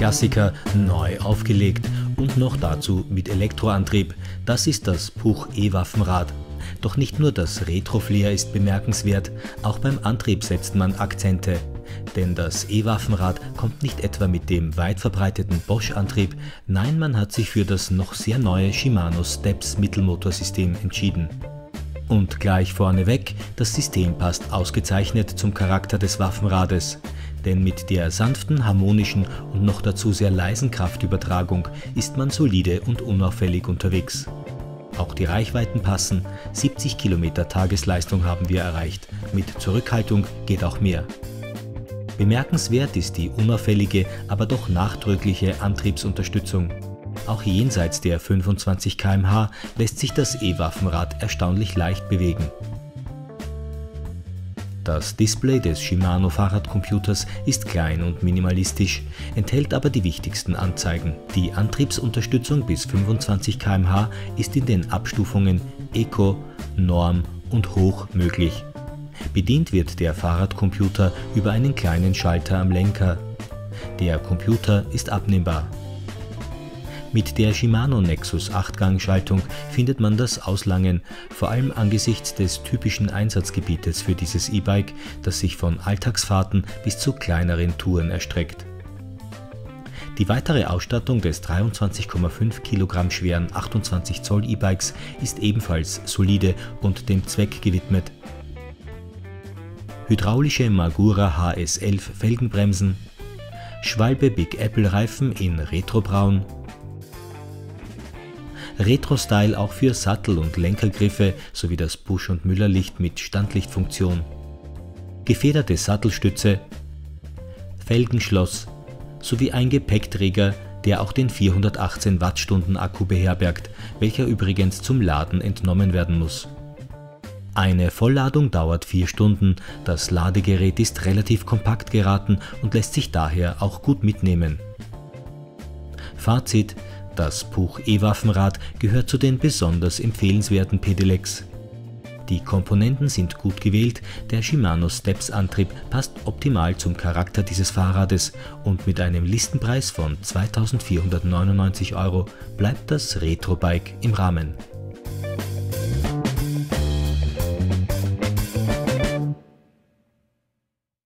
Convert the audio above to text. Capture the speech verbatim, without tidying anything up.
Klassiker neu aufgelegt und noch dazu mit Elektroantrieb. Das ist das Puch E-Waffenrad. Doch nicht nur das Retro-Flair ist bemerkenswert, auch beim Antrieb setzt man Akzente. Denn das E-Waffenrad kommt nicht etwa mit dem weit verbreiteten Bosch-Antrieb, nein, man hat sich für das noch sehr neue Shimano Steps Mittelmotorsystem entschieden. Und gleich vorneweg, das System passt ausgezeichnet zum Charakter des Waffenrades. Denn mit der sanften, harmonischen und noch dazu sehr leisen Kraftübertragung ist man solide und unauffällig unterwegs. Auch die Reichweiten passen, siebzig Kilometer Tagesleistung haben wir erreicht, mit Zurückhaltung geht auch mehr. Bemerkenswert ist die unauffällige, aber doch nachdrückliche Antriebsunterstützung. Auch jenseits der fünfundzwanzig Kilometer pro Stunde lässt sich das E-Waffenrad erstaunlich leicht bewegen. Das Display des Shimano Fahrradcomputers ist klein und minimalistisch, enthält aber die wichtigsten Anzeigen. Die Antriebsunterstützung bis fünfundzwanzig Kilometer pro Stunde ist in den Abstufungen Eco, Norm und Hoch möglich. Bedient wird der Fahrradcomputer über einen kleinen Schalter am Lenker. Der Computer ist abnehmbar. Mit der Shimano Nexus acht Gang Schaltung findet man das Auslangen, vor allem angesichts des typischen Einsatzgebietes für dieses E-Bike, das sich von Alltagsfahrten bis zu kleineren Touren erstreckt. Die weitere Ausstattung des dreiundzwanzig Komma fünf Kilogramm schweren achtundzwanzig Zoll E-Bikes ist ebenfalls solide und dem Zweck gewidmet. Hydraulische Magura H S elf Felgenbremsen, Schwalbe Big Apple Reifen in Retrobraun, Retro-Style auch für Sattel- und Lenkergriffe sowie das Busch- und Müllerlicht mit Standlichtfunktion, gefederte Sattelstütze, Felgenschloss sowie ein Gepäckträger, der auch den vierhundertachtzehn Wattstunden Akku beherbergt, welcher übrigens zum Laden entnommen werden muss. Eine Vollladung dauert vier Stunden, das Ladegerät ist relativ kompakt geraten und lässt sich daher auch gut mitnehmen. Fazit: Das Puch E-Waffenrad gehört zu den besonders empfehlenswerten Pedelecs. Die Komponenten sind gut gewählt, der Shimano Steps Antrieb passt optimal zum Charakter dieses Fahrrades und mit einem Listenpreis von zweitausendvierhundertneunundneunzig Euro bleibt das Retro-Bike im Rahmen.